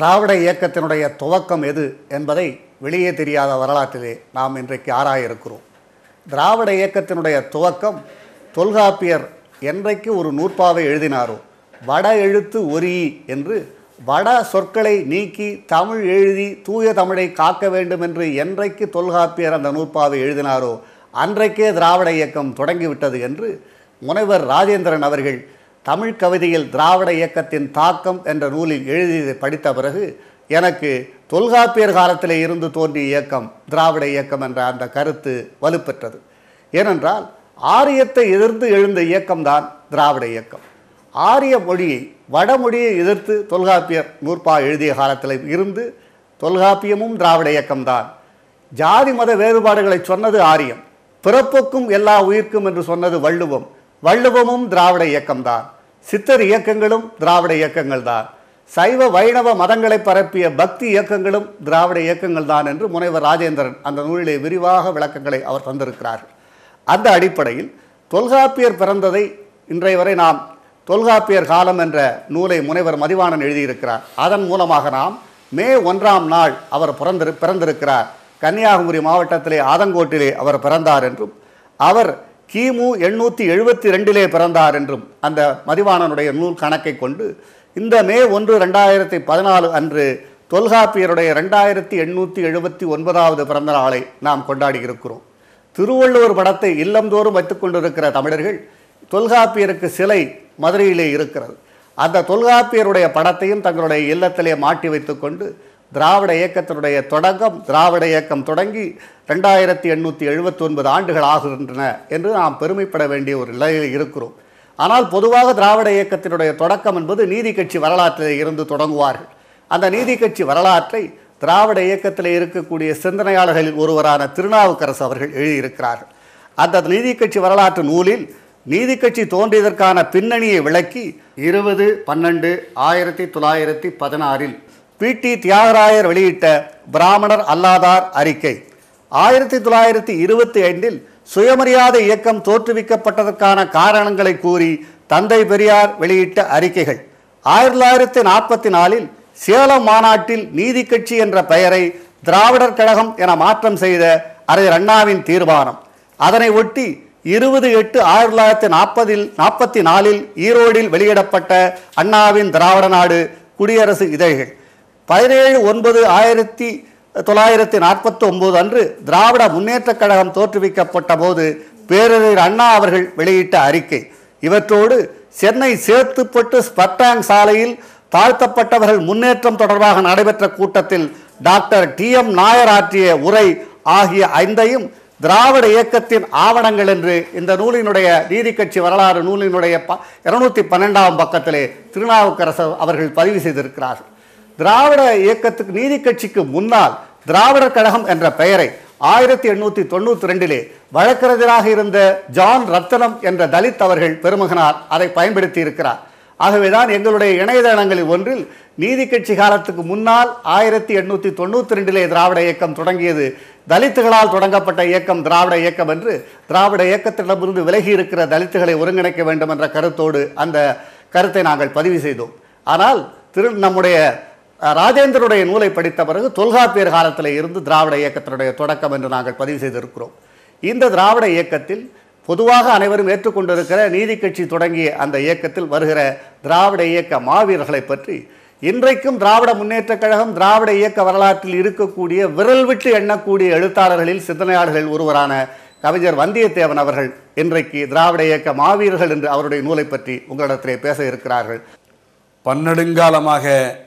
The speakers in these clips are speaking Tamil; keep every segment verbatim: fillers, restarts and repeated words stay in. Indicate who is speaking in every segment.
Speaker 1: திராவிட இயக்கத்தினுடைய துவக்கம் எது என்பதை வெளியே தெரியாத வரலாற்றிலே நாம் இன்றைக்கு ஆராய இருக்கிறோம். திராவிட இயக்கத்தினுடைய துவக்கம் தொல்காப்பியர் என்றைக்கு ஒரு நூற்பாவை எழுதினாரோ, வட எழுத்து ஒரி என்று வட சொற்களை நீக்கி தமிழ் எழுதி தூய தமிழை காக்க வேண்டும் என்று என்றைக்கு தொல்காப்பியர் அந்த நூற்பாவை எழுதினாரோ அன்றைக்கே திராவிட இயக்கம் தொடங்கிவிட்டது என்று முனைவர் ராஜேந்திரன் அவர்கள் தமிழ் கவிதையில் திராவிட இயக்கத்தின் தாக்கம் என்ற நூலில் எழுதியதை படித்த பிறகு எனக்கு தொல்காப்பியர் காலத்திலே இருந்து தோன்றிய இயக்கம் திராவிட இயக்கம் என்ற அந்த கருத்து வலுப்பெற்றது. ஏனென்றால் ஆரியத்தை எதிர்த்து எழுந்த இயக்கம்தான் திராவிட இயக்கம். ஆரிய மொழியை வடமொழியை எதிர்த்து தொல்காப்பியர் நூற்பா எழுதிய காலத்தில் இருந்து தொல்காப்பியமும் திராவிட இயக்கம்தான். ஜாதி மத வேறுபாடுகளை சொன்னது ஆரியம், பிறப்புக்கும் எல்லா உயிர்க்கும் என்று சொன்னது வள்ளுவம், வள்ளுவமும் திராவிட இயக்கம்தான். சித்தர் இயக்கங்களும் திராவிட இயக்கங்கள் தான். சைவ வைணவ மதங்களை பரப்பிய பக்தி இயக்கங்களும் திராவிட இயக்கங்கள் தான் என்று முனைவர் ராஜேந்திரன் அந்த நூலிலே விரிவாக விளக்கங்களை அவர் தந்திருக்கிறார்கள். அந்த அடிப்படையில் தொல்காப்பியர் பிறந்ததை இன்றைய வரை நாம் தொல்காப்பியர் காலம் என்ற நூலை முனைவர் மதிவாணன் எழுதியிருக்கிறார். அதன் மூலமாக நாம் மே ஒன்றாம் நாள் அவர் பிறந்திரு பிறந்திருக்கிறார் கன்னியாகுமரி மாவட்டத்திலே ஆதங்கோட்டிலே அவர் பிறந்தார் என்றும், அவர் கிமு எண்ணூற்றி எழுபத்தி ரெண்டிலே பிறந்தார் என்றும் அந்த மதிவாணனுடைய நூல் கணக்கை கொண்டு இந்த மே ஒன்று ரெண்டாயிரத்தி பதினாலு அன்று தொல்காப்பியருடைய ரெண்டாயிரத்தி எண்ணூற்றி எழுபத்தி ஒன்பதாவது பிறந்த நாளை நாம் கொண்டாடி இருக்கிறோம். திருவள்ளுவர் படத்தை இல்லந்தோறும் வைத்துக் கொண்டிருக்கிற தமிழர்கள் தொல்காப்பியருக்கு சிலை மதுரையிலே இருக்கிறது. அந்த தொல்காப்பியருடைய படத்தையும் தங்களுடைய இல்லத்திலே மாட்டி வைத்துக்கொண்டு திராவிட இயக்கத்தினுடைய தொடக்கம் திராவிட இயக்கம் தொடங்கி ரெண்டாயிரத்தி எண்ணூற்றி எழுபத்தி ஒன்பது ஆண்டுகள் ஆகின்றன என்று நாம் பெருமைப்பட வேண்டிய ஒரு நிலையில் இருக்கிறோம். ஆனால் பொதுவாக திராவிட இயக்கத்தினுடைய தொடக்கம் என்பது நீதி கட்சி வரலாற்றில் இருந்து தொடங்குவார்கள். அந்த நீதி கட்சி வரலாற்றை திராவிட இயக்கத்தில் இருக்கக்கூடிய சிந்தனையாளர்களில் ஒருவரான திருநாவுக்கரசு அவர்கள் எழுதியிருக்கிறார்கள். அந்த நீதி கட்சி வரலாற்று நூலில் நீதி கட்சி தோன்றியதற்கான பின்னணியை விளக்கி இருபது பன்னெண்டு ஆயிரத்தி தொள்ளாயிரத்தி பதினாறில் பி டி தியாகராயர் வெளியிட்ட பிராமணர் அல்லாதார் அறிக்கை, ஆயிரத்தி தொள்ளாயிரத்தி இருபத்தி ஐந்தில் சுயமரியாதை இயக்கம் தோற்றுவிக்கப்பட்டதற்கான காரணங்களை கூறி தந்தை பெரியார் வெளியிட்ட அறிக்கைகள், ஆயிரத்தி தொள்ளாயிரத்தி நாற்பத்தி நாலில் சேலம் மாநாட்டில் நீதி கட்சி என்ற பெயரை திராவிடர் கழகம் என மாற்றம் செய்த அறிஞர் அண்ணாவின் தீர்மானம், அதனை ஒட்டி இருபது எட்டு ஆயிரத்தி தொள்ளாயிரத்தி நாற்பதில் நாற்பத்தி நாலில் ஈரோடில் வெளியிடப்பட்ட அண்ணாவின் திராவிட நாடு குடியரசு இதழ்கள், பதினேழு ஒன்பது ஆயிரத்தி தொள்ளாயிரத்தி நாற்பத்தி ஒன்பது அன்று திராவிட முன்னேற்றக் கழகம் தோற்றுவிக்கப்பட்ட போது பேரறிஞர் அண்ணா அவர்கள் வெளியிட்ட அறிக்கை, இவற்றோடு சென்னை சேத்துப்பட்டு ஸ்பர்டாங் சாலையில் தாழ்த்தப்பட்டவர்கள் முன்னேற்றம் தொடர்பாக நடைபெற்ற கூட்டத்தில் டாக்டர் டி எம் நாயர் ஆற்றிய உரை ஆகிய ஐந்தையும் திராவிட இயக்கத்தின் ஆவணங்கள் என்று இந்த நூலினுடைய நீதி கட்சி வரலாறு நூலினுடைய ப இருநூத்தி பன்னெண்டாம் பக்கத்திலே திருநாவுக்கரசு அவர்கள் பதிவு செய்திருக்கிறார்கள். திராவிட இயக்கத்துக்கு நீதி கட்சிக்கு முன்னால் திராவிடர் கழகம் என்ற பெயரை ஆயிரத்தி எண்ணூற்றி தொண்ணூற்றி ரெண்டிலே வழக்கறிஞராக இருந்த ஜான் ரத்தனம் என்ற தலித் அவர்கள் பெருமகனார் அதை பயன்படுத்தி இருக்கிறார். ஆகவேதான் எங்களுடைய இணையதளங்களில் ஒன்றில் நீதி கட்சி காலத்துக்கு முன்னால் ஆயிரத்தி எண்ணூற்றி தொண்ணூற்றி ரெண்டிலே திராவிட இயக்கம் தொடங்கியது, தலித்துகளால் தொடங்கப்பட்ட இயக்கம் திராவிட இயக்கம் என்று திராவிட இயக்கத்திடமிருந்து விலகி இருக்கிற தலித்துகளை ஒருங்கிணைக்க வேண்டும் என்ற கருத்தோடு அந்த கருத்தை நாங்கள் பதிவு செய்தோம். ஆனால் திரு நம்முடைய ராஜேந்திரனுடைய நூலை படித்த பிறகு தொல்காப்பியர் காலத்தில் இருந்து திராவிட இயக்கத்தினுடைய தொடக்கம் என்று நாங்கள் பதிவு செய்திருக்கிறோம். இந்த திராவிட இயக்கத்தில் பொதுவாக அனைவரும் ஏற்றுக்கொண்டிருக்கிற நீதி கட்சி தொடங்கிய அந்த இயக்கத்தில் வருகிற திராவிட இயக்க மாவீரர்களை பற்றி இன்றைக்கும் திராவிட முன்னேற்றக் கழகம் திராவிட இயக்க வரலாற்றில் இருக்கக்கூடிய விரல் விட்டு எண்ணக்கூடிய எழுத்தாளர்களில் சிந்தனையாளர்கள் ஒருவரான கவிஞர் வந்தியத்தேவன் அவர்கள் இன்றைக்கு திராவிட இயக்க மாவீரர்கள் என்று அவருடைய நூலை பற்றி உங்களிடத்திலே பேச இருக்கிறார்கள்.
Speaker 2: பன்னெடுங்காலமாக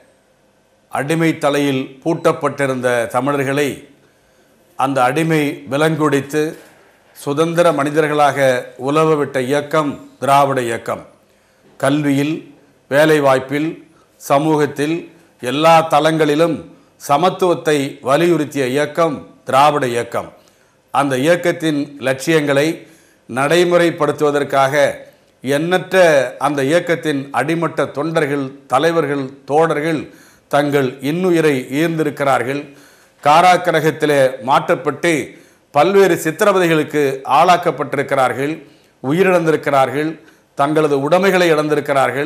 Speaker 2: அடிமை தலையில் பூட்டப்பட்டிருந்த தமிழர்களை அந்த அடிமை விலங்குடித்து சுதந்திர மனிதர்களாக உலவவிட்ட இயக்கம் திராவிட இயக்கம். கல்வியில், வேலைவாய்ப்பில், சமூகத்தில் எல்லா தளங்களிலும் சமத்துவத்தை வலியுறுத்திய இயக்கம் திராவிட இயக்கம். அந்த இயக்கத்தின் லட்சியங்களை நடைமுறைப்படுத்துவதற்காக எண்ணற்ற அந்த இயக்கத்தின் அடிமட்ட தொண்டர்கள், தலைவர்கள், தோழர்கள் தங்கள் இன்னுயிரை ஈர்ந்திருக்கிறார்கள். காராக்கிரகத்திலே மாற்றப்பட்டு பல்வேறு சித்திரவதைகளுக்கு ஆளாக்கப்பட்டிருக்கிறார்கள், உயிரிழந்திருக்கிறார்கள், தங்களது உடைமைகளை இழந்திருக்கிறார்கள்.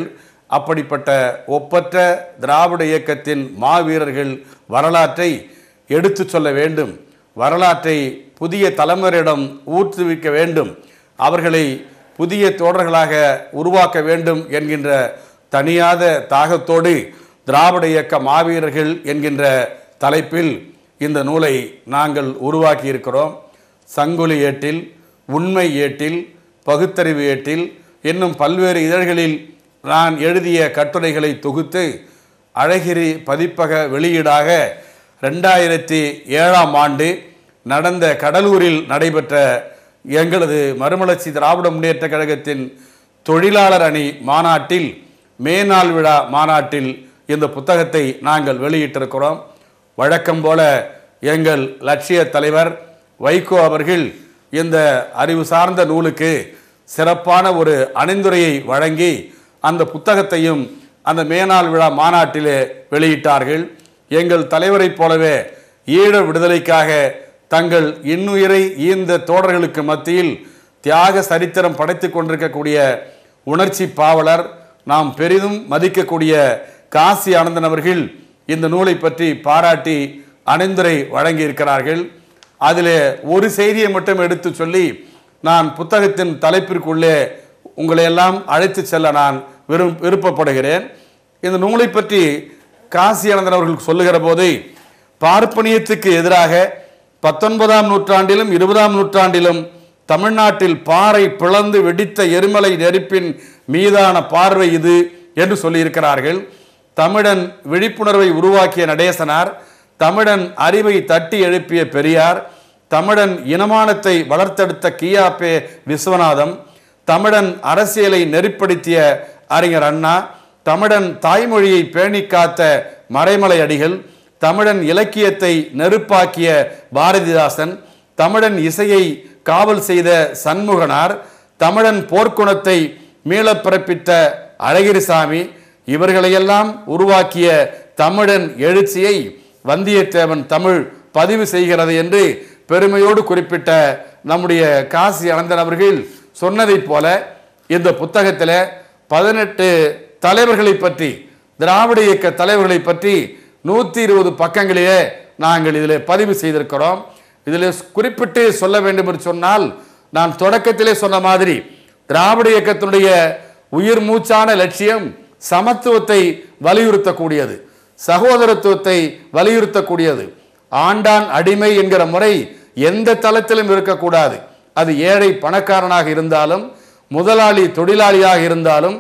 Speaker 2: அப்படிப்பட்ட ஒப்பற்ற திராவிட இயக்கத்தின் மாவீரர்கள் வரலாற்றை எடுத்து சொல்ல வேண்டும். வரலாற்றை புதிய தலைமுறையிடம் ஊற்றுவிக்க வேண்டும். அவர்களை புதிய தோழர்களாக உருவாக்க வேண்டும் என்கின்ற தனியாத தாகத்தோடு திராவிட இயக்க மாவீரர்கள் என்கின்ற தலைப்பில் இந்த நூலை நாங்கள் உருவாக்கி இருக்கிறோம். சங்கொலி ஏட்டில், உண்மை ஏட்டில், பகுத்தறிவு ஏட்டில் என்னும் பல்வேறு இதழ்களில் நான் எழுதிய கட்டுரைகளை தொகுத்து அழகிரி பதிப்பக வெளியீடாக ரெண்டாயிரத்தி ஏழாம் ஆண்டு நடந்த கடலூரில் நடைபெற்ற எங்களது மறுமலர்ச்சி திராவிட முன்னேற்ற கழகத்தின் தொழிலாளர் அணி மாநாட்டில், மேனாள் விழா மாநாட்டில் இந்த புத்தகத்தை நாங்கள் வெளியிட்டிருக்கிறோம். வழக்கம் போல எங்கள் லட்சிய தலைவர் வைகோ அவர்கள் இந்த அறிவு சார்ந்த நூலுக்கு சிறப்பான ஒரு அணிந்துரையை வழங்கி அந்த புத்தகத்தையும் அந்த மேனாள் விழா மாநாட்டிலே வெளியிட்டார்கள். எங்கள் தலைவரைப் போலவே ஈழ விடுதலைக்காக தங்கள் இன்னுயிரை ஈந்த தோழர்களுக்கு மத்தியில் தியாக சரித்திரம் படைத்து கொண்டிருக்கக்கூடிய உணர்ச்சி பாவலர், நாம் பெரிதும் மதிக்கக்கூடிய காசி ஆனந்தன் அவர்கள் இந்த நூலை பற்றி பாராட்டி அணிந்துரை வழங்கியிருக்கிறார்கள். அதில் ஒரு செய்தியை மட்டும் எடுத்து சொல்லி நான் புத்தகத்தின் தலைப்பிற்குள்ளே உங்களை எல்லாம் அழைத்து செல்ல நான் விரும் விருப்பப்படுகிறேன். இந்த நூலை பற்றி காசி ஆனந்தன் அவர்கள் சொல்லுகிற போது, பார்ப்பனியத்துக்கு எதிராக பத்தொன்பதாம் நூற்றாண்டிலும் இருபதாம் நூற்றாண்டிலும் தமிழ்நாட்டில் பாறை பிளந்து வெடித்த எரிமலை நெருப்பின் மீதான பார்வை இது என்று சொல்லியிருக்கிறார்கள். தமிழன் விழிப்புணர்வை உருவாக்கிய நடேசனார், தமிழன் அறிவை தட்டி எழுப்பிய பெரியார், தமிழன் இனமானத்தை வளர்த்தெடுத்த கியாபே விஸ்வநாதம், தமிழன் அரசியலை நெறிப்படுத்திய அறிஞர் அண்ணா, தமிழன் தாய்மொழியை பேணி காத்த மறைமலை அடிகள், தமிழன் இலக்கியத்தை நெருப்பாக்கிய பாரதிதாசன், தமிழன் இசையை காவல் செய்த சண்முகனார், தமிழன் போர்க்குணத்தை மீள பிறப்பித்த அழகிரிசாமி, இவர்களையெல்லாம் உருவாக்கிய தமிழன் எழுச்சியை வந்தியத்தேவன் தமிழ் பதிவு செய்கிறது என்று பெருமையோடு குறிப்பிட்ட நம்முடைய காசி ஆனந்தன் அவர்கள் சொன்னதைப் போல இந்த புத்தகத்தில் பதினெட்டு தலைவர்களை பற்றி, திராவிட இயக்க தலைவர்களை பற்றி நூற்றி இருபது பக்கங்களிலே நாங்கள் இதில் பதிவு செய்திருக்கிறோம். இதில் குறிப்பிட்டு சொல்ல வேண்டும் என்று சொன்னால், நான் தொடக்கத்திலே சொன்ன மாதிரி திராவிட இயக்கத்தினுடைய உயிர் மூச்சான லட்சியம் சமத்துவத்தை வலியுறுத்தக்கூடியது, சகோதரத்துவத்தை வலியுறுத்தக்கூடியது. ஆண்டான் அடிமை என்கிற முறை எந்த தளத்திலும் இருக்கக்கூடாது. அது ஏழை பணக்காரனாக இருந்தாலும், முதலாளி தொழிலாளியாக இருந்தாலும்,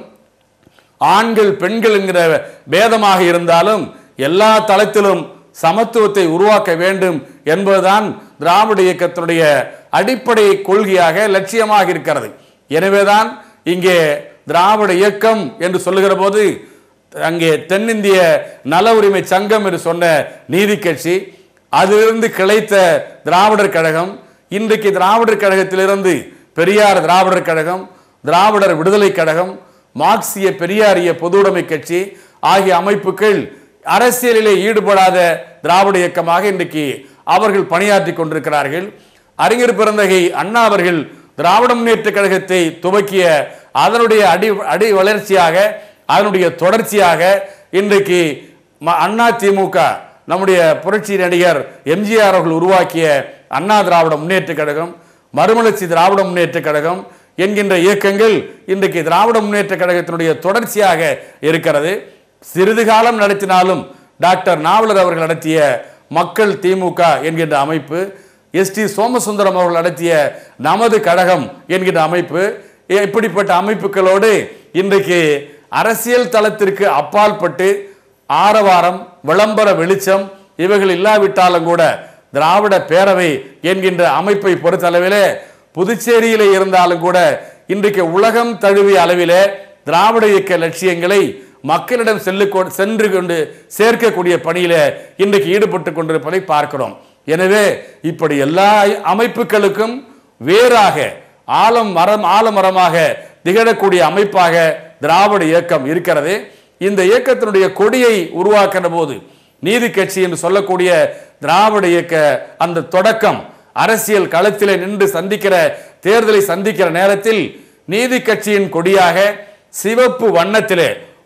Speaker 2: ஆண்கள் பெண்கள் என்கிற பேதமாக இருந்தாலும், எல்லா தளத்திலும் சமத்துவத்தை உருவாக்க வேண்டும் என்பதுதான் திராவிட இயக்கத்தினுடைய அடிப்படை கொள்கையாக லட்சியமாக இருக்கிறது. எனவேதான் இங்கே திராவிட இயக்கம் என்று சொல்லுகிற போது அங்கே தென்னிந்திய நல உரிமை சங்கம் என்று சொன்ன நீதி கட்சி, அதிலிருந்து கிளைத்த திராவிடர் கழகம், இன்றைக்கு திராவிடர் கழகத்திலிருந்து பெரியார் திராவிடர் கழகம், திராவிடர் விடுதலை கழகம், மார்க்சிய பெரியாரிய பொதுவுடைமை கட்சி ஆகிய அமைப்புகள் அரசியலிலே ஈடுபடாத திராவிட இயக்கமாக இன்றைக்கு அவர்கள் பணியாற்றி கொண்டிருக்கிறார்கள். அறிஞர் பெருந்தகை அண்ணா அவர்கள் திராவிட முன்னேற்ற கழகத்தை துவக்கிய அதனுடைய அடி அடி வளர்ச்சியாக, அதனுடைய தொடர்ச்சியாக இன்றைக்கு அண்ணா திமுக, நம்முடைய புரட்சி நடிகர் எம்ஜிஆர் அவர்கள் உருவாக்கிய அண்ணா திராவிட முன்னேற்ற கழகம், மறுமலர்ச்சி திராவிட முன்னேற்ற கழகம் என்கின்ற இயக்கங்கள் இன்றைக்கு திராவிட முன்னேற்ற கழகத்தினுடைய தொடர்ச்சியாக இருக்கிறது. சிறிது காலம் நடத்தினாலும் டாக்டர் நாவலர் அவர்கள் நடத்திய மக்கள் திமுக என்கின்ற அமைப்பு, எஸ் டி சோமசுந்தரம் அவர்கள் நடத்திய நமது கழகம் என்கின்ற அமைப்பு, இப்படிப்பட்ட அமைப்புகளோடு இன்றைக்கு அரசியல் தளத்திற்கு அப்பாற்பட்டு ஆரவாரம், விளம்பர வெளிச்சம் இவைகள் இல்லாவிட்டாலும் கூட திராவிட பேரவை என்கின்ற அமைப்பை பொறுத்தளவிலே புதுச்சேரியிலே இருந்தாலும் கூட இன்றைக்கு உலகம் தழுவிய அளவிலே திராவிட இயக்க லட்சியங்களை மக்களிடம் செல்லு சென்று கொண்டு சேர்க்கக்கூடிய பணியில இன்றைக்கு ஈடுபட்டு கொண்டிருப்பதை பார்க்கிறோம். எனவே இப்படி எல்லா அமைப்புகளுக்கும் வேறாக ஆலம் மரம் ஆலமரமாக திகழக்கூடிய அமைப்பாக திராவிட இயக்கம் இருக்கிறது. இந்த இயக்கத்தினுடைய கொடியை உருவாக்கிற போது நீதி கட்சி என்று சொல்லக்கூடிய திராவிட இயக்க அந்த தொடக்கம் அரசியல் களத்திலே நின்று சந்திக்கிற தேர்தலை சந்திக்கிற நேரத்தில் நீதி கட்சியின் கொடியாக சிவப்பு வண்ணத்திலே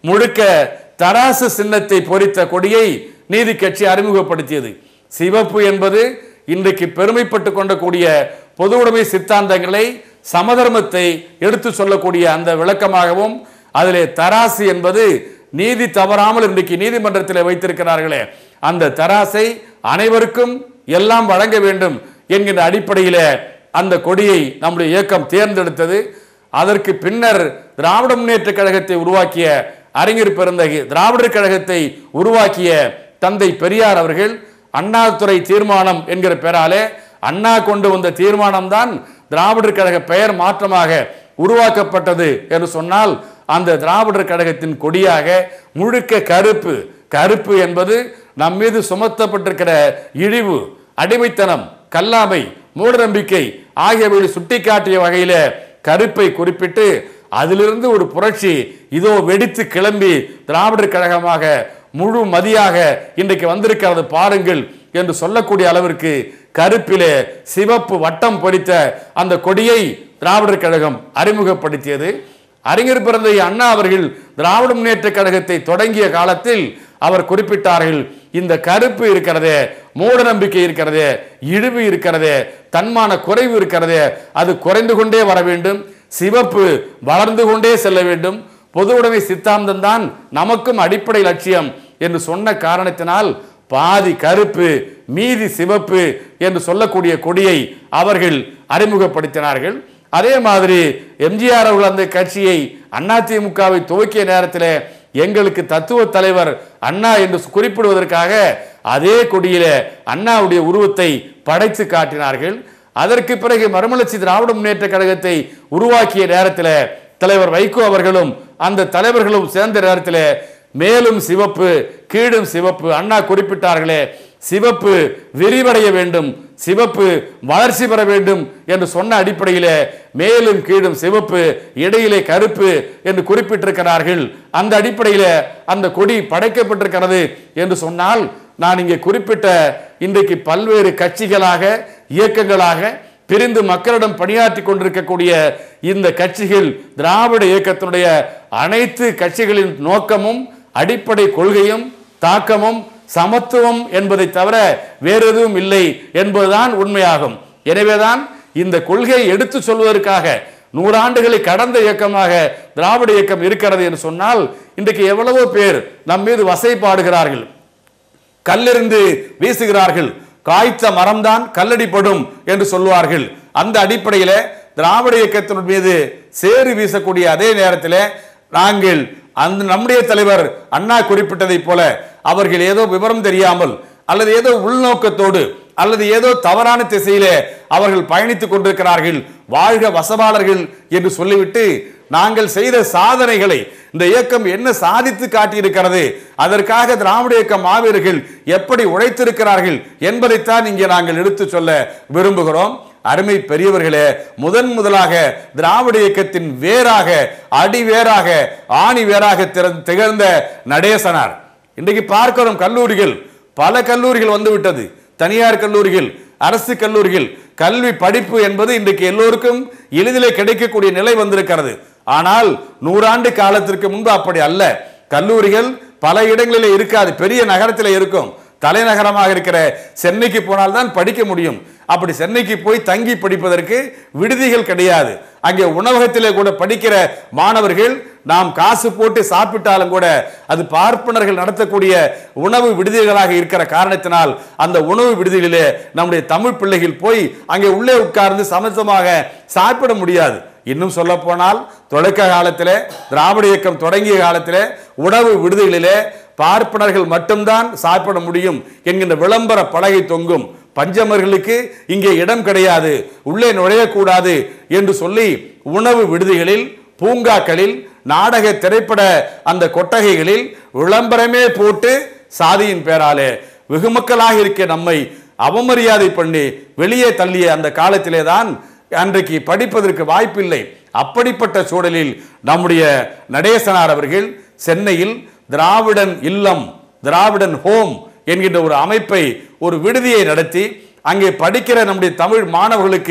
Speaker 2: முழுக்க தராசு சின்னத்தை பொறித்த கொடியை நீதி கட்சி அறிமுகப்படுத்தியது. சிவப்பு என்பது இன்றைக்கு பெருமைப்பட்டு கொண்டக்கூடிய பொது உடைமை சித்தாந்தங்களை, சமதர்மத்தை எடுத்து சொல்லக்கூடிய அந்த விளக்கமாகவும், அதிலே தராசு என்பது நீதி தவறாமல் இன்றைக்கு நீதிமன்றத்தில் வைத்திருக்கிறார்களே அந்த தராசை அனைவருக்கும் எல்லாம் வழங்க வேண்டும் என்கின்ற அடிப்படையில் அந்த கொடியை நம்முடைய இயக்கம் தேர்ந்தெடுத்தது. அதற்கு பின்னர் திராவிட முன்னேற்ற கழகத்தை உருவாக்கிய அறிஞர் பெருந்தகை, திராவிடர் கழகத்தை உருவாக்கிய தந்தை பெரியார் அவர்கள் அண்ணாதுரை தீர்மானம் என்கிற பெயராலே அண்ணா கொண்டு வந்த தீர்மானம் தான் திராவிடர் கழக பெயர் மாற்றமாக உருவாக்கப்பட்டது என்று சொன்னால், அந்த திராவிடர் கழகத்தின் கொடியாக முழுக்க கருப்பு. கருப்பு என்பது நம் மீது சுமத்தப்பட்டிருக்கிற இழிவு, அடிமைத்தனம், கல்லாமை, மூடநம்பிக்கை ஆகியவை சுட்டிக்காட்டிய வகையில் கருப்பை குறிப்பிட்டு அதிலிருந்து ஒரு புரட்சி இதோ வெடித்து கிளம்பி திராவிடர் கழகமாக முழு மதியாக இன்றைக்கு வந்திருக்கிறது பாருங்கள் என்று சொல்லக்கூடிய அளவிற்கு கருப்பிலே சிவப்பு வட்டம் பொறித்த அந்த கொடியை திராவிடர் கழகம் அறிமுகப்படுத்தியது. அறிஞர் பிறந்தகை அண்ணா அவர்கள் திராவிட முன்னேற்ற கழகத்தை தொடங்கிய காலத்தில் அவர் குறிப்பிட்டார்கள், இந்த கருப்பு இருக்கிறதே, மூட நம்பிக்கை இருக்கிறதே, இழிவு இருக்கிறதே, தன்மான குறைவு இருக்கிறதே, அது குறைந்து கொண்டே வர வேண்டும், சிவப்பு வளர்ந்து கொண்டே செல்ல வேண்டும், பொது உடைமை சித்தாந்தம் தான் நமக்கும் அடிப்படை லட்சியம் என்று சொன்ன காரணத்தினால் பாதி கருப்பு மீதி சிவப்பு என்று சொல்லக்கூடிய கொடியை அவர்கள் அறிமுகப்படுத்தினார்கள். அதே மாதிரி எம்ஜிஆர் அவர்கள் அந்த கட்சியை அதிமுகவை துவக்கிய நேரத்தில் எங்களுக்கு தத்துவ தலைவர் அண்ணா என்று குறிப்பிடுவதற்காக அதே கொடியில அண்ணாவுடைய உருவத்தை படைத்து காட்டினார்கள். அதற்கு பிறகு மறுமலர்ச்சி திராவிட முன்னேற்ற கழகத்தை உருவாக்கிய நேரத்தில் தலைவர் வைகோ அவர்களும் அந்த தலைவர்களும் சேர்ந்த நேரத்தில் மேலும் சிவப்பு கீழும் சிவப்பு அண்ணா குறிப்பிட்டார்களே, சிவப்பு விரிவடைய வேண்டும், சிவப்பு வளர்ச்சி பெற வேண்டும் என்று சொன்ன அடிப்படையில் மேலும் கீழும் சிவப்பு இடையிலே கருப்பு என்று குறிப்பிட்டிருக்கிறார்கள். அந்த அடிப்படையில் அந்த கொடி படைக்கப்பட்டிருக்கிறது என்று சொன்னால், நான் இங்கே குறிப்பிட்ட இன்றைக்கு பல்வேறு கட்சிகளாக இயக்கங்களாக பிரிந்து மக்களிடம் பணியாற்றி கொண்டிருக்கக்கூடிய இந்த கட்சிகள், திராவிட இயக்கத்தினுடைய அனைத்து கட்சிகளின் நோக்கமும் அடிப்படை கொள்கையும் தாக்கமும் சமத்துவம் என்பதை தவிர வேறு எதுவும் இல்லை என்பதுதான் உண்மையாகும். எனவேதான் இந்த கொள்கையை எடுத்து சொல்வதற்காக நூறாண்டுகளை கடந்த இயக்கமாக திராவிட இயக்கம் இருக்கிறது என்று சொன்னால், இன்றைக்கு எவ்வளவோ பேர் நம் மீது வசைப்பாடுகிறார்கள், கல்லிருந்து வீசுகிறார்கள், காய்த்த மரம்தான் கல்லடிப்படும் என்று சொல்வார்கள். அந்த அடிப்படையில் திராவிட இயக்கத்தின் மீது சேறு வீசக்கூடிய அதே நேரத்தில் நாங்கள் அந்த நம்முடைய தலைவர் அண்ணா குறிப்பிட்டதை போல அவர்கள் ஏதோ விவரம் தெரியாமல் அல்லது ஏதோ உள்நோக்கத்தோடு அல்லது ஏதோ தவறான திசையிலே அவர்கள் பயணித்துக் கொண்டிருக்கிறார்கள், வாழ்க வசவாளர்கள் என்று சொல்லிவிட்டு நாங்கள் செய்த சாதனைகளை, இந்த இயக்கம் என்ன சாதித்து காட்டியிருக்கிறது, அதற்காக திராவிட இயக்க மாவீரர்கள் எப்படி உழைத்திருக்கிறார்கள் என்பதைத்தான் இங்கே நாங்கள் எடுத்து சொல்ல விரும்புகிறோம். அருமை பெரியவர்களே, முதன் முதலாக திராவிட இயக்கத்தின் வேராக அடிவேராக ஆணி வேராக திகழ்ந்த நடேசனார். இன்றைக்கு பார்க்கிறோம் கல்லூரிகள், பல கல்லூரிகள் வந்துவிட்டது, தனியார் கல்லூரிகள், அரசு கல்லூரிகள், கல்வி படிப்பு என்பது இன்றைக்கு எல்லோருக்கும் எளிதிலே கிடைக்கக்கூடிய நிலை வந்திருக்கிறது. ஆனால் நூறாண்டு காலத்திற்கு முன்பு அப்படி அல்ல. கல்லூரிகள் பல இடங்களிலே இருக்காது, பெரிய நகரத்தில் இருக்கும். தலைநகரமாக இருக்கிற சென்னைக்கு போனால் தான் படிக்க முடியும். அப்படி சென்னைக்கு போய் தங்கி படிப்பதற்கு விடுதிகள் கிடையாது. அங்கே உணவகத்திலே கூட படிக்கிற மாணவர்கள் நாம் காசு போட்டு சாப்பிட்டாலும் கூட அது பார்ப்பனர்கள் நடத்தக்கூடிய உணவு விடுதிகளாக இருக்கிற காரணத்தினால் அந்த உணவு விடுதிகளிலே நம்முடைய தமிழ் பிள்ளைகள் போய் அங்கே உள்ளே உட்கார்ந்து சமசமாக சாப்பிட முடியாது. இன்னும் சொல்ல போனால் தொடக்க காலத்திலே திராவிட இயக்கம் தொடங்கிய காலத்திலே உணவு விடுதிகளிலே பார்ப்பனர்கள் மட்டும்தான் சாப்பிட முடியும் என்கின்ற விளம்பர பலகை தொங்கும். பஞ்சமர்களுக்கு இங்கே இடம் கிடையாது, உள்ளே நுழையக்கூடாது என்று சொல்லி உணவு விடுதிகளில், பூங்காக்களில், நாடக திரைப்பட அந்த கொட்டகைகளில் விளம்பரமே போட்டு சாதியின் பேராலே வெகுமக்களாக இருக்க நம்மை அவமரியாதை பண்ணி வெளியே தள்ளிய அந்த காலத்திலே தான் அன்றைக்கு படிப்பதற்கு வாய்ப்பில்லை. அப்படிப்பட்ட சூழலில் நம்முடைய நடேசனார் அவர்கள் சென்னையில் திராவிடன் இல்லம், திராவிடன் ஹோம் என்கின்ற ஒரு அமைப்பை, ஒரு விடுதியை நடத்தி அங்கே படிக்கிற நம்முடைய தமிழ் மாணவர்களுக்கு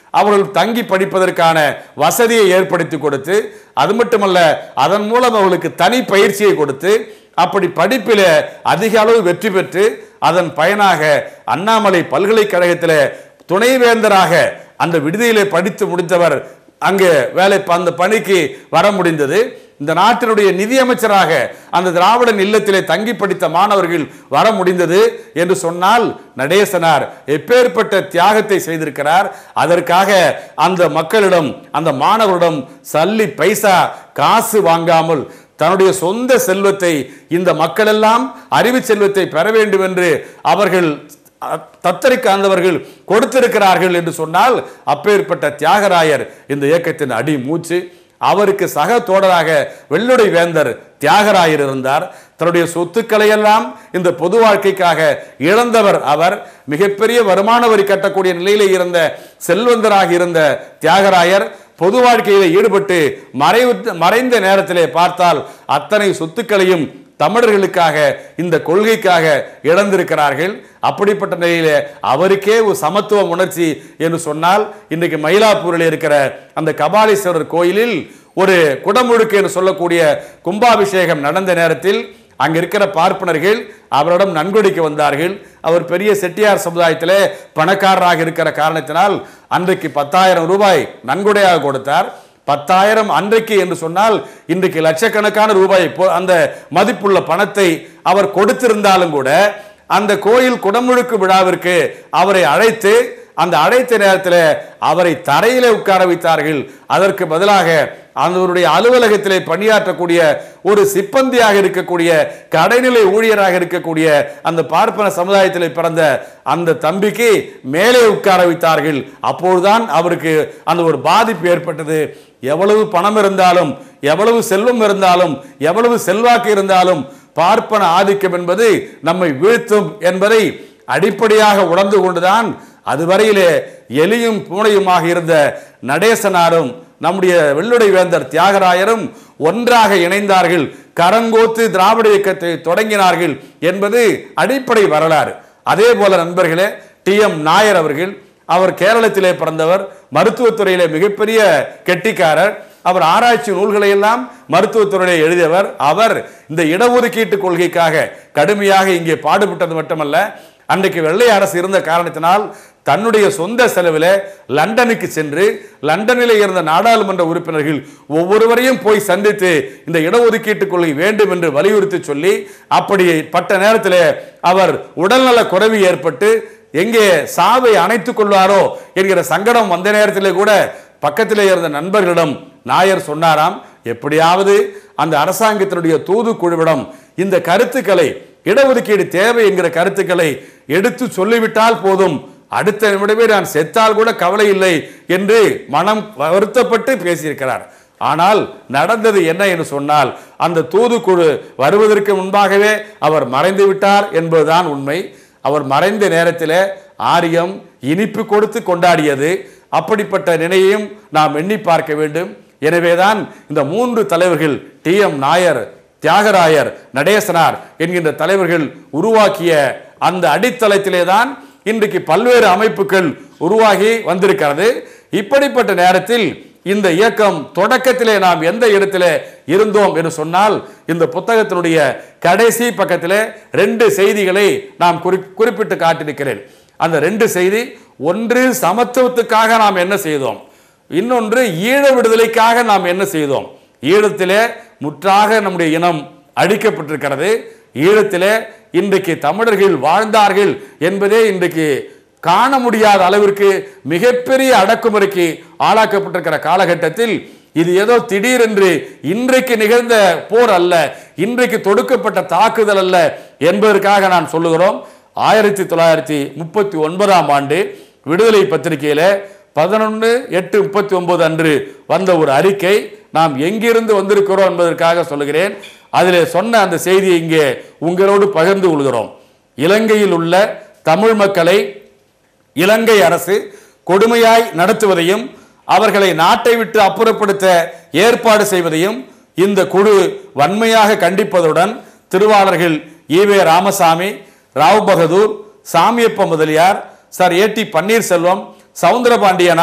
Speaker 2: அவர்கள் தங்கி படிப்பதற்கான வசதியை ஏற்படுத்தி கொடுத்து, அது மட்டுமல்ல அதன் மூலம் அவர்களுக்கு தனி பயிற்சியை கொடுத்து, அப்படி படிப்பில் அதிக அளவு வெற்றி பெற்று அதன் பயனாக அண்ணாமலை பல்கலைக்கழகத்தில் துணைவேந்தராக அந்த விடுதியிலே படித்து முடித்தவர் அங்கே வேலை அந்த பணிக்கு வர முடிந்தது. இந்த நாட்டினுடைய நிதியமைச்சராக அந்த திராவிடன் இல்லத்திலே தங்கி படித்த மாணவர்கள் வர முடிந்தது என்று சொன்னால் நடேசனார் எப்பேற்பட்ட தியாகத்தை செய்திருக்கிறார். அதற்காக அந்த மக்களிடம் அந்த மாணவரிடம் சல்லி பைசா காசு வாங்காமல் தன்னுடைய சொந்த செல்வத்தை இந்த மக்கள் எல்லாம் அறிவு செல்வத்தை பெற வேண்டும் என்று அவர்கள் தத்தரிக்க ஆண்டவர்கள் கொடுத்திருக்கிறார்கள் என்று சொன்னால் அப்பேற்பட்ட தியாகராயர் இந்த இயக்கத்தின் அடி மூச்சு. அவருக்கு சக தோழராக வெள்ளுடை வேந்தர் தியாகராயர் இருந்தார். தன்னுடைய சொத்துக்களை எல்லாம் இந்த பொது வாழ்க்கைக்காக இழந்தவர் அவர். மிகப்பெரிய வருமான வரி கட்டக்கூடிய நிலையிலே இருந்த செல்வந்தராக இருந்த தியாகராயர் பொது வாழ்க்கையில் ஈடுபட்டு மறைவு மறைந்த நேரத்திலே பார்த்தால் அத்தனை சொத்துக்களையும் தமிழர்களுக்காக இந்த கொள்கைக்காக இழந்திருக்கிறார்கள். அப்படிப்பட்ட நிலையிலே அவருக்கே ஒரு சமத்துவ உணர்ச்சி என்று சொன்னால் இன்றைக்கு மயிலாப்பூரில் இருக்கிற அந்த கபாலீஸ்வரர் கோயிலில் ஒரு குடமுழுக்கு என்று சொல்லக்கூடிய கும்பாபிஷேகம் நடந்த நேரத்தில் அங்க இருக்கிற பார்ப்பனர்கள் அவரிடம் நன்கொடைக்கு வந்தார்கள். அவர் பெரிய செட்டியார் சமுதாயத்திலே பணக்காரராக இருக்கிற காரணத்தினால் அன்றைக்கு பத்தாயிரம் ரூபாய் நன்கொடையாக கொடுத்தார். பத்தாயிரம் அன்றைக்கு என்று சொன்னால் இன்றைக்கு லட்சக்கணக்கான ரூபாய் அந்த மதிப்புள்ள பணத்தை அவர் கொடுத்திருந்தாலும் கூட அந்த கோயில் குடமுழுக்கு விழாவிற்கு அவரை அழைத்து அந்த அழைத்த நேரத்தில் அவரை தரையிலே உட்கார வைத்தார்கள். அதற்கு பதிலாக அவருடைய அலுவலகத்திலே பணியாற்றக்கூடிய ஒரு சிப்பந்தியாக இருக்கக்கூடிய கடைநிலை ஊழியராக இருக்கக்கூடிய அந்த பார்ப்பன சமுதாயத்திலே பிறந்த அந்த தம்பிக்கு மேலே உட்கார வைத்தார்கள். அப்பொழுதுதான் அவருக்கு அந்த ஒரு பாதிப்பு ஏற்பட்டது. எவ்வளவு பணம் இருந்தாலும், எவ்வளவு செல்வம் இருந்தாலும், எவ்வளவு செல்வாக்கு இருந்தாலும் பார்ப்பன ஆதிக்கம் என்பது நம்மை வீழ்த்தும் என்பதை அடிப்படையாக உணர்ந்து கொண்டுதான் அதுவரையிலே எலியும் பூனையுமாக இருந்த நடேசனாரும் நம்முடைய வெள்ளுடை வேந்தர் தியாகராயரும் ஒன்றாக இணைந்தார்கள். கரங்கோத்து திராவிட இயக்கத்தை தொடங்கினார்கள் என்பது அடிப்படை வரலாறு. அதே போல நண்பர்களே, டி எம் நாயர் அவர்கள், அவர் கேரளத்திலே பிறந்தவர், மருத்துவத்துறையிலே மிகப்பெரிய கெட்டிக்காரர். அவர் ஆராய்ச்சி நூல்களை எல்லாம் மருத்துவத்துறையிலே எழுதியவர். அவர் இந்த இடஒதுக்கீட்டு கொள்கைக்காக கடுமையாக இங்கே பாடுபட்டது மட்டுமல்ல, அன்றைக்கு வெள்ளை அரசு இருந்த காரணத்தினால் தன்னுடைய சொந்த செலவில் லண்டனுக்கு சென்று லண்டனில் இருந்த நாடாளுமன்ற உறுப்பினர்கள் ஒவ்வொருவரையும் போய் சந்தித்து இந்த இடஒதுக்கீட்டு கொள்கை வேண்டும் என்று வலியுறுத்தி சொல்லி அப்படிப்பட்ட நேரத்தில் அவர் உடல்நல குறைவு ஏற்பட்டு எங்கே சாவை அணைத்துக் கொள்வாரோ என்கிற சங்கடம் வந்த நேரத்திலே கூட பக்கத்திலே இருந்த நண்பர்களிடம் நாயர் சொன்னாராம், எப்படியாவது அந்த அரசாங்கத்தினுடைய தூதுக்குழுவிடம் இந்த கருத்துக்களை, இடஒதுக்கீடு தேவை என்கிற கருத்துக்களை எடுத்து சொல்லிவிட்டால் போதும், அடுத்த நிமிடமே நான் செத்தால் கூட கவலை இல்லை என்று மனம் வருத்தப்பட்டு பேசியிருக்கிறார். ஆனால் நடந்தது என்ன என்று சொன்னால் அந்த தூதுக்குழு வருவதற்கு முன்பாகவே அவர் மறைந்து விட்டார் என்பதுதான் உண்மை. அவர் மறைந்த நேரத்தில் ஆரியம் இனிப்பு கொடுத்து கொண்டாடியது. அப்படிப்பட்ட நினைவையும் நாம் எண்ணி பார்க்க வேண்டும். எனவேதான் இந்த மூன்று தலைவர்கள் டி எம் நாயர், தியாகராயர், நடேசனார் என்கின்ற தலைவர்கள் உருவாக்கிய அந்த அடித்தளத்திலே தான் இன்றைக்கு பல்வேறு அமைப்புகள் உருவாகி வந்திருக்கிறது. இப்படிப்பட்ட நேரத்தில் இந்த இயக்கம் தொடக்கத்திலே நாம் எந்த இடத்திலே இருந்தோம் என்று சொன்னால் இந்த புத்தகத்தினுடைய கடைசி பக்கத்திலே ரெண்டு செய்திகளை நாம் குறிப்பிட்டு காட்டியிருக்கிறேன். அந்த ரெண்டு செய்தி, ஒன்று சமத்துவத்துக்காக நாம் என்ன செய்தோம், இன்னொன்று ஈழ விடுதலைக்காக நாம் என்ன செய்தோம். ஈழத்திலே முற்றாக நம்முடைய இனம் அழிக்கப்பட்டிருக்கிறது. ஈழத்திலே இன்றைக்கு தமிழர்கள் வாழ்ந்தார்கள் என்பதே இன்றைக்கு காண முடியாத அளவிற்கு மிகப்பெரிய அடக்குமுறைக்கு ஆளாக்கப்பட்டிருக்கிற காலகட்டத்தில் இது ஏதோ திடீரென்று இன்றைக்கு நிகழ்ந்த போர் அல்ல, இன்றைக்கு தொடுக்கப்பட்ட தாக்குதல் அல்ல என்பதற்காக நான் சொல்லுகிறோம். ஆயிரத்தி தொள்ளாயிரத்தி முப்பத்தி ஒன்பதாம் ஆண்டு விடுதலை பத்திரிகையில பதினொன்று எட்டு முப்பத்தி ஒன்பது அன்று வந்த ஒரு அறிக்கை, நாம் எங்கிருந்து வந்திருக்கிறோம் என்பதற்காக சொல்லுகிறேன். அதிலே சொன்ன அந்த செய்தியை இங்கே உங்களோடு பகிர்ந்து கொள்கிறோம். இலங்கையில் உள்ள தமிழ் மக்களை இலங்கை அரசு கொடுமையாய் நடத்துவதையும் அவர்களை நாட்டை விட்டு அப்புறப்படுத்த ஏற்பாடு செய்வதையும் இந்த குழு வன்மையாக கண்டிப்பதுடன் திருவாளர்கள் E V Ramasamy, Rao Bahadur, Samiyappa Mudaliyar, sir A T Panneerselvam, Soundarapandianar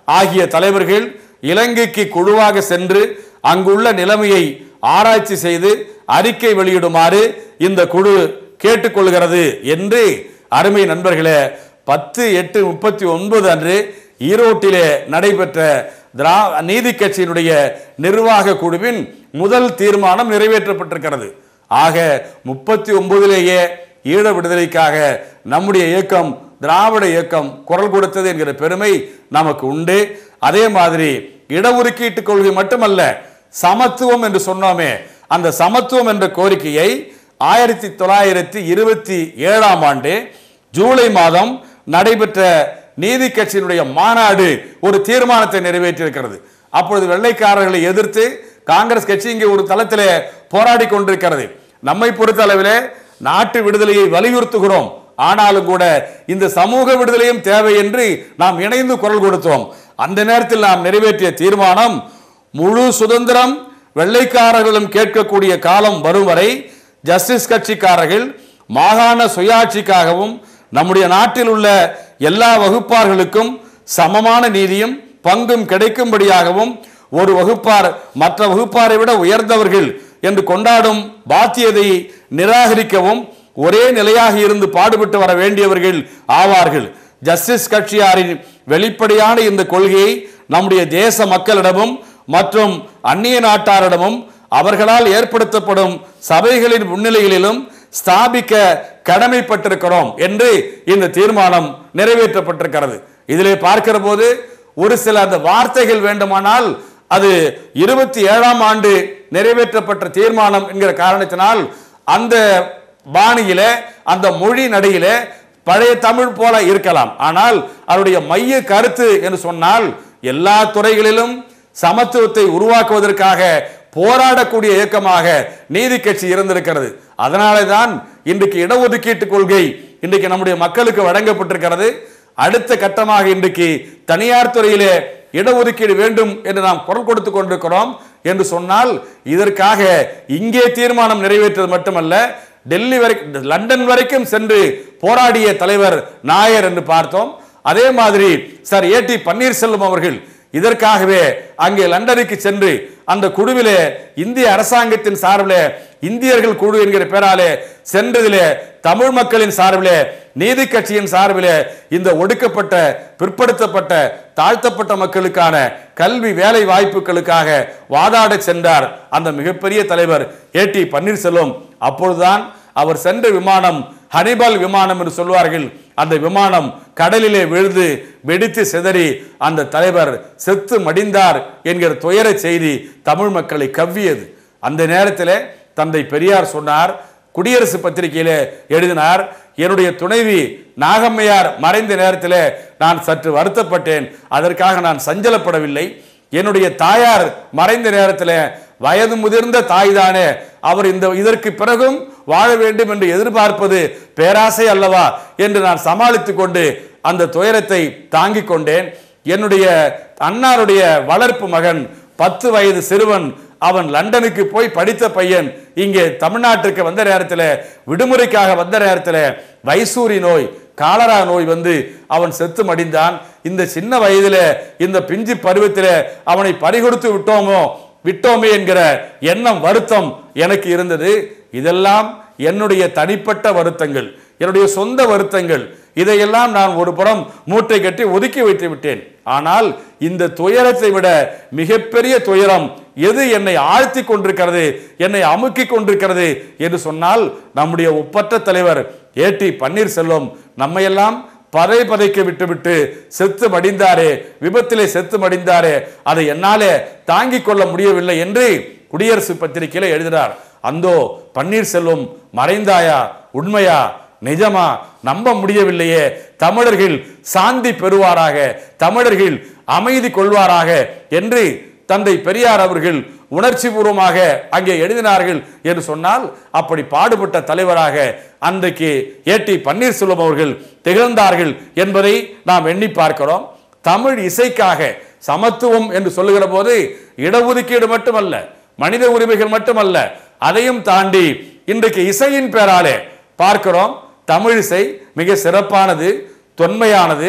Speaker 2: ஆகிய தலைவர்கள் இலங்கைக்கு குழுவாக சென்று அங்குள்ள நிலைமையை ஆராய்ச்சி செய்து அறிக்கை வெளியிடுமாறு இந்த குழு கேட்டுக்கொள்கிறது என்று அருமை நண்பர்களே பத்து எட்டு முப்பத்தி ஒன்பது அன்று ஈரோட்டிலே நடைபெற்ற திரா நீதி கட்சியினுடைய நிர்வாக குழுவின் முதல் தீர்மானம் நிறைவேற்றப்பட்டிருக்கிறது. ஆக முப்பத்தி ஒன்பதிலேயே ஈழ விடுதலைக்காக நம்முடைய இயக்கம் திராவிட இயக்கம் குரல் கொடுத்தது என்கிற பெருமை நமக்கு உண்டு. அதே மாதிரி இடஒதுக்கீட்டு கொள்கை மட்டுமல்ல, சமத்துவம் என்று சொன்னோமே, அந்த சமத்துவம் என்ற கோரிக்கையை ஆயிரத்தி தொள்ளாயிரத்தி இருபத்தி ஏழாம் ஆண்டு ஜூலை மாதம் நடைபெற்ற நீதி கட்சியினுடைய மாநாடு ஒரு தீர்மானத்தை நிறைவேற்றியிருக்கிறது. அப்பொழுது வெள்ளைக்காரர்களை எதிர்த்து காங்கிரஸ் கட்சி இங்கே ஒரு தளத்திலே போராடி கொண்டிருக்கிறது. நம்மை பொறுத்தளவிலே நாட்டு விடுதலையை வலியுறுத்துகிறோம், ஆனாலும் கூட இந்த சமூக விடுதலையும் தேவை என்று நாம் இணைந்து குரல் கொடுத்தோம். அந்த நேரத்தில் நாம் நிறைவேற்றிய தீர்மானம், முழு சுதந்திரம் வெள்ளைக்காரர்களும் கேட்கக்கூடிய காலம் வரும் வரை ஜஸ்டிஸ் கட்சிக்காரர்கள் மாகாண சுயாட்சிக்காகவும் நம்முடைய நாட்டில் உள்ள எல்லா வகுப்பார்களுக்கும் சமமான நீதியும் பங்கும் கிடைக்கும்படியாகவும் ஒரு வகுப்பார் மற்ற வகுப்பாரை விட உயர்ந்தவர்கள் என்று கொண்டாடும் பாத்தியதை நிராகரிக்கவும் ஒரே நிலையாக இருந்து பாடுபட்டு வர வேண்டியவர்கள் ஆவார்கள். ஜஸ்டிஸ் கட்சியாரின் வெளிப்படையான இந்த கொள்கையை நம்முடைய தேச மக்களிடமும் மற்றும் அந்நிய நாட்டாரிடமும் அவர்களால் ஏற்படுத்தப்படும் சபைகளின் முன்னிலைகளிலும் ஸ்தாபிக்க கடமைப்பட்டிருக்கிறோம் என்று இந்த தீர்மானம் நிறைவேற்றப்பட்டிருக்கிறது. இதிலே பார்க்கிற போது ஒரு சில அந்த வார்த்தைகள் வேண்டுமானால் அது இருபத்தி ஏழாம் ஆண்டு நிறைவேற்றப்பட்ட தீர்மானம் என்கிற காரணத்தினால் அந்த பாணியில அந்த மொழி நடையில பழைய தமிழ் போல இருக்கலாம். ஆனால் அவருடைய மைய கருத்து என்று சொன்னால் எல்லா துறைகளிலும் சமத்துவத்தை உருவாக்குவதற்காக போராடக்கூடிய இயக்கமாக நீதி கட்சி இருந்திருக்கிறது. அதனாலே தான் இன்றைக்கு இடஒதுக்கீட்டு கொள்கை இன்றைக்கு நம்முடைய மக்களுக்கு வழங்கப்பட்டிருக்கிறது. அடுத்த கட்டமாக இன்றைக்கு தனியார் துறையிலே இடஒதுக்கீடு வேண்டும் என்று நாம் குரல் கொடுத்து கொண்டிருக்கிறோம் என்று சொன்னால் இதற்காக இங்கே தீர்மானம் நிறைவேற்றது மட்டுமல்ல, டெல்லி வரைக்கும் லண்டன் வரைக்கும் சென்று போராடிய தலைவர் நாயர் என்று பார்த்தோம். அதே மாதிரி சார் ஏ டி பன்னீர்செல்வம் அவர்கள் இதற்காகவே அங்கே லண்டனுக்கு சென்று அந்த குழுவிலே இந்திய அரசாங்கத்தின் சார்பிலே இந்தியர்கள் குழு என்கிற பெயராலே சென்றதிலே தமிழ் மக்களின் சார்பிலே நீதி கட்சியின் சார்பிலே இந்த ஒடுக்கப்பட்ட பிற்படுத்தப்பட்ட தாழ்த்தப்பட்ட மக்களுக்கான கல்வி வேலை வாய்ப்புகளுக்காக வாதாட சென்றார் அந்த மிகப்பெரிய தலைவர் ஏ டி பன்னீர்செல்வம். அப்பொழுதுதான் அவர் சென்ற விமானம் ஹனிபால் விமானம் என்று சொல்வார்கள். அந்த விமானம் கடலிலே விழுந்து வெடித்து சிதறி அந்த தலைவர் செத்து மடிந்தார் என்கிற துயர செய்தி தமிழ் மக்களை கவ்வியது. அந்த நேரத்தில் தந்தை பெரியார் சொன்னார், குடியரசு பத்திரிகையிலே எழுதினார், என்னுடைய துணைவி நாகம்மையார் மறைந்த நேரத்தில் நான் சற்று வருத்தப்பட்டேன், அதற்காக நான் சஞ்சலப்படவில்லை. என்னுடைய தாயார் மறைந்த நேரத்தில் வயது முதிர்ந்த தாய் தானே, அவர் இந்த இதற்கு பிறகும் வாழ வேண்டும் என்று எதிர்பார்ப்பது பேராசை அல்லவா என்று நான் சமாளித்து கொண்டு அந்த துயரத்தை தாங்கிக் கொண்டேன். என்னுடைய அண்ணாருடைய வளர்ப்பு மகன் பத்து வயது சிறுவன், அவன் லண்டனுக்கு போய் படித்த பையன், இங்கே தமிழ்நாட்டிற்கு வந்த நேரத்தில் விடுமுறைக்காக வந்த நேரத்தில் வைசூரி நோய் காலரா நோய் வந்து அவன் செத்து மடிந்தான். இந்த சின்ன வயதில் இந்த பிஞ்சு பருவத்தில் அவனை பறிகொடுத்து விட்டோமோ விட்டோமே என்கிற எண்ணம் வருத்தம் எனக்கு இருந்தது. இதெல்லாம் என்னுடைய தனிப்பட்ட வருத்தங்கள், என்னுடைய சொந்த வருத்தங்கள். இதையெல்லாம் நான் ஒரு புறம் மூட்டை கட்டி ஒதுக்கி வைத்து விட்டேன். ஆனால் இந்த துயரத்தை விட மிகப்பெரிய துயரம் எது என்னை ஆழ்த்தி கொண்டிருக்கிறது, என்னை அமுக்கி கொண்டிருக்கிறது என்று சொன்னால் நம்முடைய ஒப்பற்ற தலைவர் ஏ டி பன்னீர்செல்வம் நம்மையெல்லாம் பதை பதைக்க விட்டுவிட்டு செத்து மடிந்தாரே, விபத்திலே செத்து மடிந்தாரே, அதை என்னாலே தாங்கிக் கொள்ள முடியவில்லை என்று குடியரசு பத்திரிகையில எழுதினார். அந்தோ பன்னீர்செல்வம் மறைந்தாயா, உண்மையா, நிஜமா, நம்ப முடியவில்லையே. தமிழர்கள் சாந்தி பெறுவாராக, தமிழர்கள் அமைதி கொள்வாராக என்று தந்தை பெரியார் அவர்கள் உணர்ச்சி பூர்வமாக அங்கே எழுதினார்கள் என்று சொன்னால் அப்படி பாடுபட்ட தலைவராக அன்றைக்கு ஏ டி பன்னீர்செல்வம் அவர்கள் திகழ்ந்தார்கள் என்பதை நாம் எண்ணி பார்க்கிறோம். தமிழ் இசைக்காக சமத்துவம் என்று சொல்லுகிற போது இடஒதுக்கீடு மட்டுமல்ல, மனித உரிமைகள் மட்டுமல்ல, அதையும் தாண்டி இன்றைக்கு இசையின் பேராலே பார்க்கிறோம். தமிழ் இசை மிக சிறப்பானது, தொன்மையானது,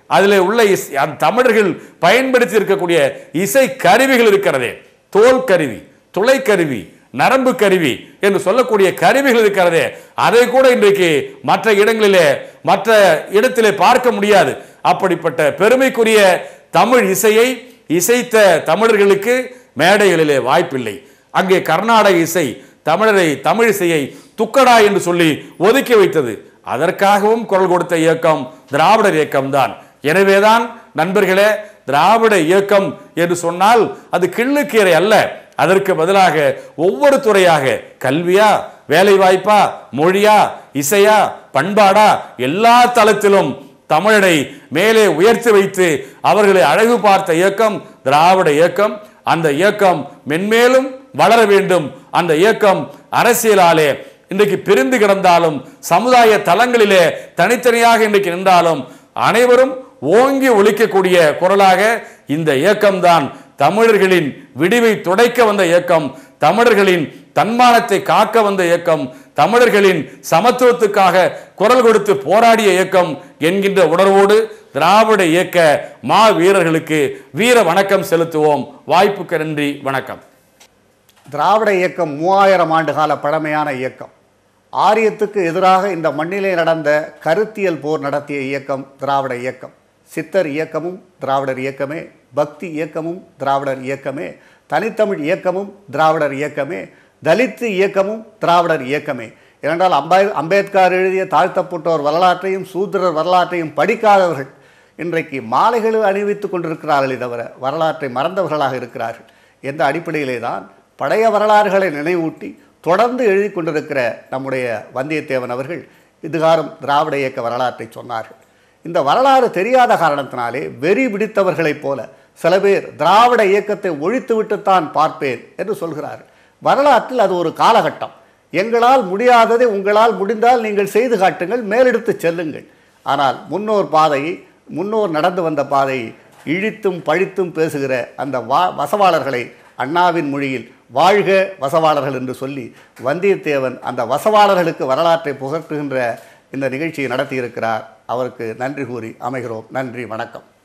Speaker 2: அதில் உள்ள இஸ் தமிழர்கள் பயன்படுத்தி இருக்கக்கூடிய இசை கருவிகள் இருக்கிறதே, தோல் கருவி, துளை கருவி, நரம்பு கருவி என்று சொல்லக்கூடிய கருவிகள் இருக்கிறதே, அதை கூட இன்றைக்கு மற்ற இடங்களிலே மற்ற இடத்திலே பார்க்க முடியாது. அப்படிப்பட்ட பெருமைக்குரிய தமிழ் இசையை இசைத்த தமிழர்களுக்கு மேடைகளிலே வாய்ப்பில்லை. அங்கே கர்நாடக இசை தமிழரை தமிழ் இசையை துக்கடா என்று சொல்லி ஒதுக்கி வைத்தது. அதற்காகவும் குரல் கொடுத்த இயக்கம் திராவிடர் இயக்கம்தான். எனவேதான் நண்பர்களே, திராவிட இயக்கம் என்று சொன்னால் அது கிள்ளுக்கீரை அல்ல. அதற்கு பதிலாக ஒவ்வொரு துறையாக, கல்வியா, வேலை வாய்ப்பா, மொழியா, இசையா, பண்பாடா, எல்லா தளத்திலும் தமிழனை மேலே உயர்த்தி வைத்து அவர்களை அழகு பார்த்த இயக்கம் திராவிட இயக்கம். அந்த இயக்கம் மென்மேலும் வளர வேண்டும். அந்த இயக்கம் அரசியலாலே இன்றைக்கு பிரிந்து கிடந்தாலும், சமுதாய தளங்களிலே தனித்தனியாக இன்றைக்கு நின்றாலும், அனைவரும் ஓங்கி ஒலிக்கக்கூடிய குரலாக இந்த இயக்கம்தான் தமிழர்களின் விடிவை துடைக்க வந்த இயக்கம், தமிழர்களின் தன்மானத்தை காக்க வந்த இயக்கம், தமிழர்களின் சமத்துவத்துக்காக குரல் கொடுத்து போராடிய இயக்கம் என்கின்ற உணர்வோடு திராவிட இயக்க மா வீரர்களுக்கு வீர வணக்கம் செலுத்துவோம். வாய்ப்புக்கு நன்றி, வணக்கம்.
Speaker 1: திராவிட இயக்கம் மூவாயிரம் ஆண்டு கால பழமையான இயக்கம். ஆரியத்துக்கு எதிராக இந்த மண்ணிலே நடந்த கருத்தியல் போர் நடத்திய இயக்கம் திராவிட இயக்கம். சித்தர் இயக்கமும் திராவிடர் இயக்கமே, பக்தி இயக்கமும் திராவிடர் இயக்கமே, தனித்தமிழ் இயக்கமும் திராவிடர் இயக்கமே, தலித்து இயக்கமும் திராவிடர் இயக்கமே. ஏனென்றால் அம்பே அம்பேத்கர் எழுதிய தாழ்த்தப்பட்டோர் வரலாற்றையும் சூத்திரர் வரலாற்றையும் படிக்காதவர்கள் இன்றைக்கு மாலைகள் அணிவித்து கொண்டிருக்கிறார்களே தவிர வரலாற்றை மறந்தவர்களாக இருக்கிறார்கள். என்ற அடிப்படையிலே தான் பழைய வரலாறுகளை நினைவூட்டி தொடர்ந்து எழுதி கொண்டிருக்கிற நம்முடைய வந்தியத்தேவன் அவர்கள் இதுகாரம் திராவிட இயக்க வரலாற்றை சொன்னார்கள். இந்த வரலாறு தெரியாத காரணத்தினாலே வெறி பிடித்தவர்களைப் போல சில பேர் திராவிட இயக்கத்தை ஒழித்துவிட்டுத்தான் பார்ப்பேன் என்று சொல்கிறார்கள். வரலாற்றில் அது ஒரு காலகட்டம். எங்களால் முடியாததை உங்களால் முடிந்தால் நீங்கள் செய்து காட்டுங்கள், மேலெடுத்து செல்லுங்கள். ஆனால் முன்னோர் பாதையை, முன்னோர் நடந்து வந்த பாதையை இழித்தும் பழித்தும் பேசுகிற அந்த வா வசவாளர்களை அண்ணாவின் மொழியில் வாழ்க வசவாளர்கள் என்று சொல்லி வந்தியத்தேவன் அந்த வசவாளர்களுக்கு வரலாற்றை புகட்டுகின்ற இந்த நிகழ்ச்சியை நடத்தியிருக்கிறார். அவருக்கு நன்றி கூறி அமைகிறோம். நன்றி, வணக்கம்.